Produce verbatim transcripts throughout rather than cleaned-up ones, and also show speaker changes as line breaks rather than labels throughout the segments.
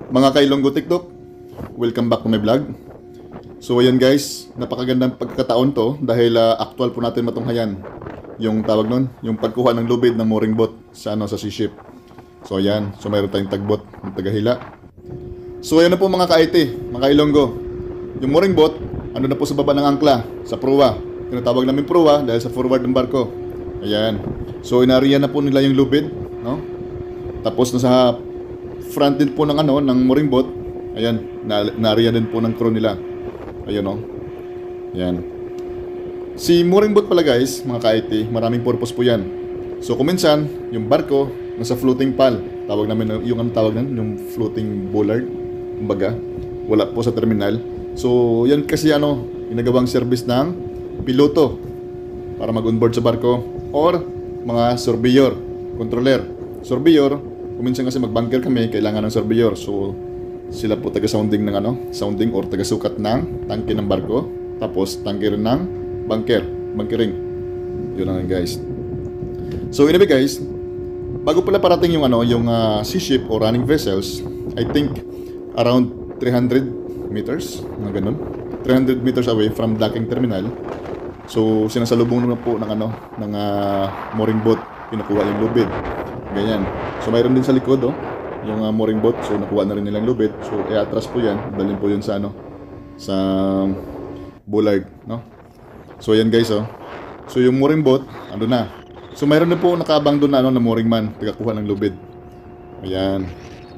Mga kailonggo TikTok, welcome back to my vlog. So ayan guys, napakagandang pagkakataon to dahil uh, actual po natin matunghayan yung tawag nun, yung pagkuha ng lubid ng mooring boat sa ano sa sea ship. So ayan, so mayroon tayong tagbot ng tagahila. So ayan na po mga ka-I T, mga kailonggo. Yung mooring boat, ano na po sa baba ng angkla, sa proa. Tinatawag namin proa dahil sa forward ng barko. Ayan. So inariyan na po nila yung lubid, no? Tapos na sa front din po ng ano ng mooring boat. Ayan, na nariyan din po ng crew nila. Ayun oh. Ayan. Si mooring boat pala guys, mga ka-I T, maraming purpose po 'yan. So kung minsan, yung barko nasa floating pal, tawag namin yung ano tawag nan, yung floating bollard, kumbaga, wala po sa terminal. So yan kasi ano, ginagawang service ng piloto para mag-onboard sa barko or mga surveyor, controller. Surveyor, kung minsan kasi mag-bunker kami, kailangan ng surveyor. So, sila po taga-sounding ng ano, sounding or taga-sukat ng tangke ng barko. Tapos, tangke rin ng bunker, bunkering. Yun lang guys. So, anyway guys, bago pala parating yung ano, yung uh, sea ship or running vessels, I think around three hundred meters, mga ganun. three hundred meters away from docking terminal. So, sinasalubong naman po ng ano, ng uh, mooring boat, kinukuha yung lubid. Ganyan. So mayroon din sa likod oh, yung uh, mooring boat. So nakuha na rin nilang lubid. So i-atras po yan, dalhin po yun sa ano, sa bollard, no? So yan guys oh. So yung mooring boat, ano na. So mayroon din po nakaabang doon na ano, na mooring man, tagakuha ng lubid. Ayan.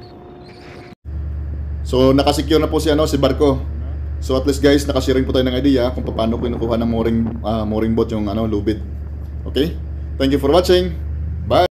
So nakasecure na po si ano, si barko. So at least guys, nakasharing po tayo ng idea kung paano kinukuha ng mooring uh, mooring boat yung ano, lubid. Okay? Thank you for watching.